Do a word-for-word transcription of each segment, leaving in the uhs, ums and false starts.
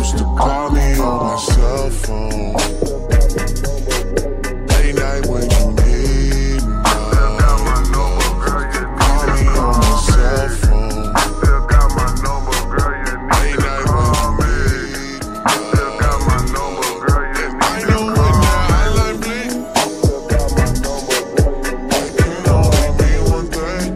used to call me on my cell phone. Late night when you need my love. Call me on my cell phone. Late night when you need my love. I know when that hotline blink, that can only mean one thing.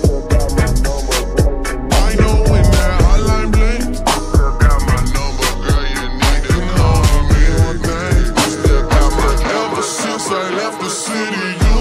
I know when that hotline blink, still got my number, girl, you need it. Can only mean one thing. Still got my number. Ever since I left the city, you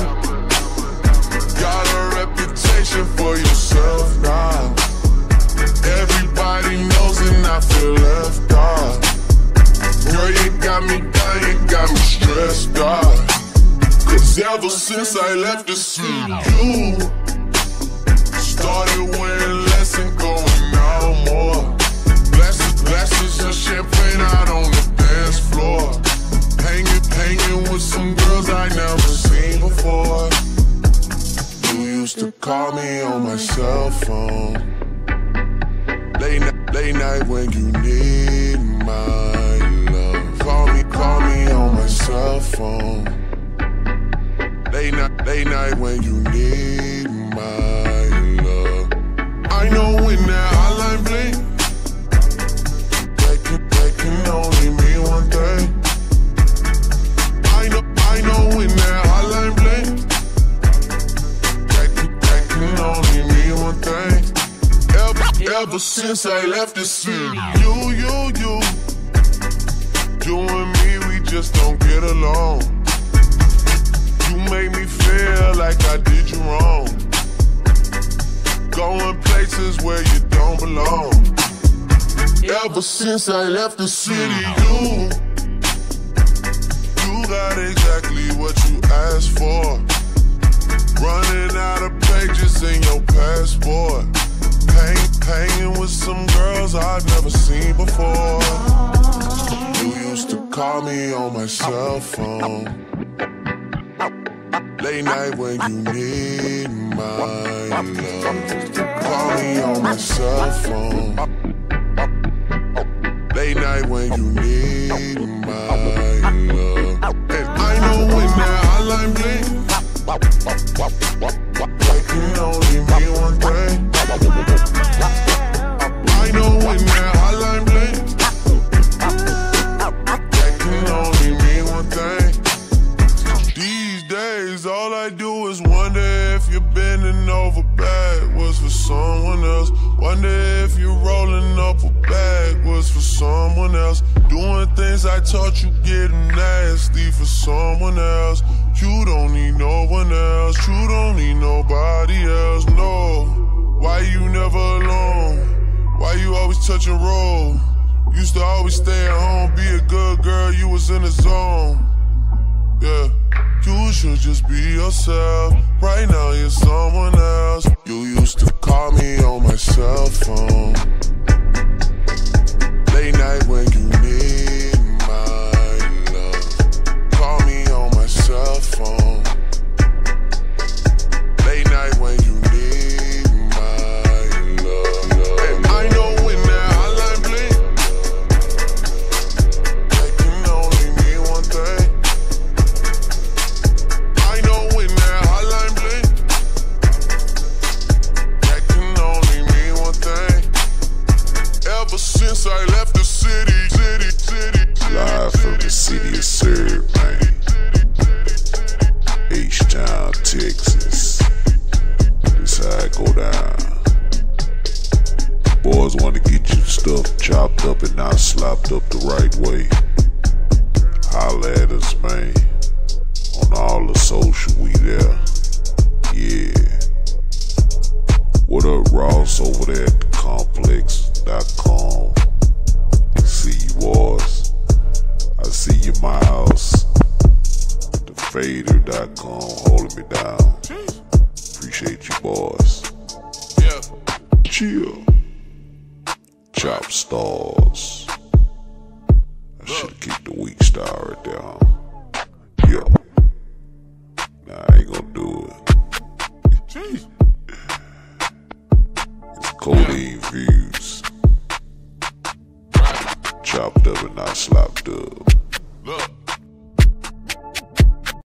got a reputation for yourself now. Everybody knows and I feel left out. Girl, you got me down, you got me stressed out. Cause ever since I left the city, you started wearing less and going out more. Glasses, glasses and champagne out on the dance floor. Hanging, hanging with some girls I never seen before. You used to call me on my cell phone. Late, night, late night when you need my love. Call me, call me on my cell phone. Late night, late night when you need my love. I know when that hotline blink, that can, that can only mean one thing. I know, I know when that hotline blink, that can, that can only mean one thing. Ever, ever since I left the city, you, you, you, you and me, we just don't get along. You make me feel like I did you wrong. Going places where you don't belong. Ever since I left the city, you, you got exactly what you asked for. Running out of pages in your passport. Hang, hanging with some girls I've never seen before. You used to call me on my cell phone. Late night when you need my love. Call me on my cell phone. Late night when you need my love. And I know when that hotline blink, that can only mean one thing. I know when that hotline blink, that can only mean one thing. These days, all I do is wonder if you're bending over backwards for someone else. Wonder if you're rolling up a backwards for someone else. Doing things I taught you, getting nasty for someone else. You don't need no one else. You don't need nobody else, no. Why you never alone? Why you always touch and roll? Used to always stay at home, be a good girl, you was in the zone. Yeah, you should just be yourself. Right now you're someone else. You used to call me on my cell phone. Late night when you need my love. Call me on my cell phone. Late night when you need my love. And I know when that hotline blink, that can only mean one thing. I know when that hotline blink, that can only mean one thing. Ever since I left the city, city, city, city, live from the city of Syrup, man. H-Town, Texas. This how it go down. Boys wanna get your stuff chopped up and not slopped up the right way. Holla at us, man. On all the social, we there. Yeah. What up, Ross, over there at the complex dot com. See you, boys. I see you, Miles. The fader dot com holding me down. Appreciate you, boys. yeah. Chill. Chop stars. I should've kicked the weak star right there, huh? Yo. Nah, I ain't gonna do it. Jeez. It's codeine views. chopped up and not slopped up. Look.